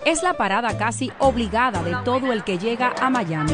es la parada casi obligada de todo el que llega a Miami.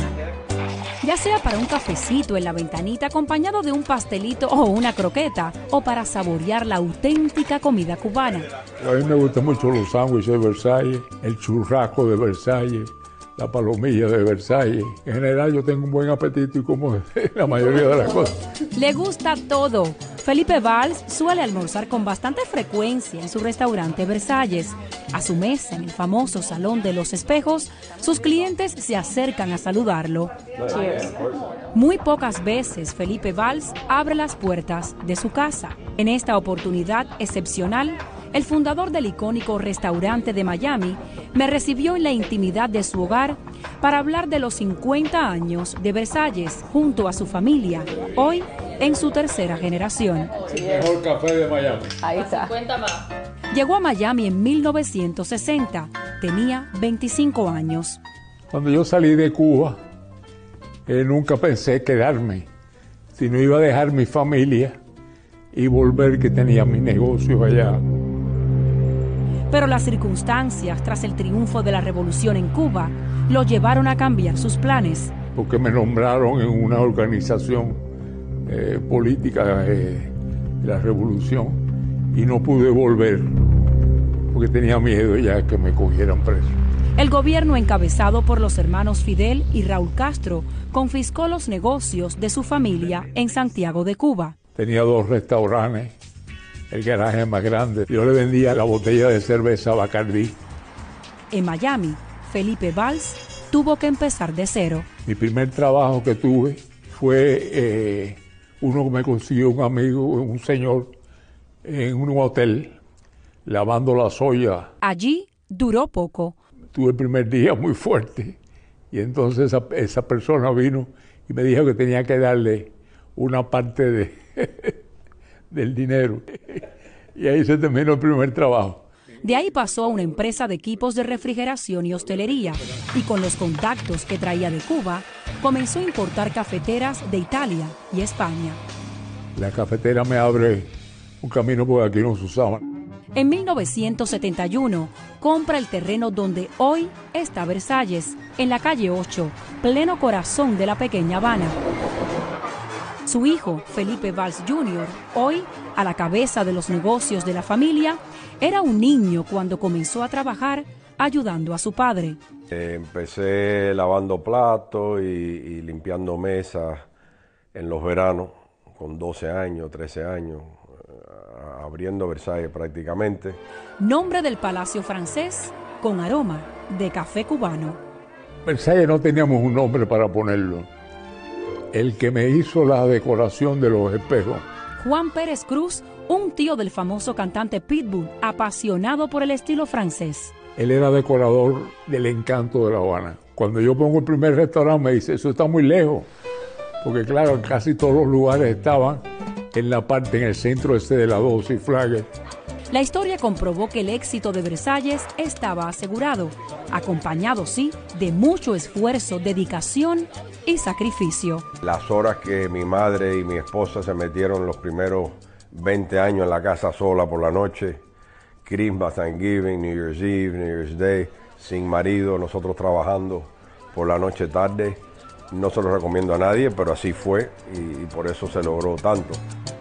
Ya sea para un cafecito en la ventanita acompañado de un pastelito o una croqueta, o para saborear la auténtica comida cubana. A mí me gustan mucho los sándwiches de Versalles, el churrasco de Versalles, la palomilla de Versalles. En general yo tengo un buen apetito y como la mayoría de las cosas. Le gusta todo. Felipe Valls suele almorzar con bastante frecuencia en su restaurante Versalles. A su mesa, en el famoso Salón de los Espejos, sus clientes se acercan a saludarlo. Cheers. Muy pocas veces Felipe Valls abre las puertas de su casa. En esta oportunidad excepcional, el fundador del icónico restaurante de Miami me recibió en la intimidad de su hogar para hablar de los 50 años de Versalles junto a su familia, hoy en su tercera generación. El mejor café de Miami. Ahí está. 50 más. Llegó a Miami en 1960, tenía 25 años. Cuando yo salí de Cuba, nunca pensé quedarme, sino iba a dejar mi familia y volver, que tenía mis negocios allá. Pero las circunstancias tras el triunfo de la revolución en Cuba lo llevaron a cambiar sus planes. Porque me nombraron en una organización política de la revolución y no pude volver porque tenía miedo ya que me cogieran preso. El gobierno encabezado por los hermanos Fidel y Raúl Castro confiscó los negocios de su familia en Santiago de Cuba. Tenía 2 restaurantes, el garaje más grande. Yo le vendía la botella de cerveza Bacardí. En Miami, Felipe Valls tuvo que empezar de cero. Mi primer trabajo que tuve fue uno que me consiguió un amigo, un señor, en un hotel, lavando las ollas. Allí duró poco. Tuve el primer día muy fuerte y entonces esa persona vino y me dijo que tenía que darle una parte del dinero. Y ahí se terminó el primer trabajo. De ahí pasó a una empresa de equipos de refrigeración y hostelería, y con los contactos que traía de Cuba, comenzó a importar cafeteras de Italia y España. La cafetera me abre un camino porque aquí no se usaban. En 1971, compra el terreno donde hoy está Versalles, en la calle 8, pleno corazón de la pequeña Habana. Su hijo, Felipe Valls Jr., hoy a la cabeza de los negocios de la familia, era un niño cuando comenzó a trabajar ayudando a su padre. Empecé lavando platos y limpiando mesas en los veranos, con 12 años, 13 años, abriendo Versalles prácticamente. Nombre del Palacio Francés con aroma de café cubano. Versalles no teníamos un nombre para ponerlo. El que me hizo la decoración de los espejos. Juan Pérez Cruz, un tío del famoso cantante Pitbull, apasionado por el estilo francés. Él era decorador del Encanto de La Habana. Cuando yo pongo el primer restaurante me dice, eso está muy lejos. Porque claro, casi todos los lugares estaban en la parte, en el centro de la 12 y Flagler. La historia comprobó que el éxito de Versalles estaba asegurado, acompañado, sí, de mucho esfuerzo, dedicación y sacrificio. Las horas que mi madre y mi esposa se metieron los primeros 20 años en la casa sola por la noche, Christmas, Thanksgiving, New Year's Eve, New Year's Day, sin marido, nosotros trabajando por la noche tarde, no se lo recomiendo a nadie, pero así fue y por eso se logró tanto.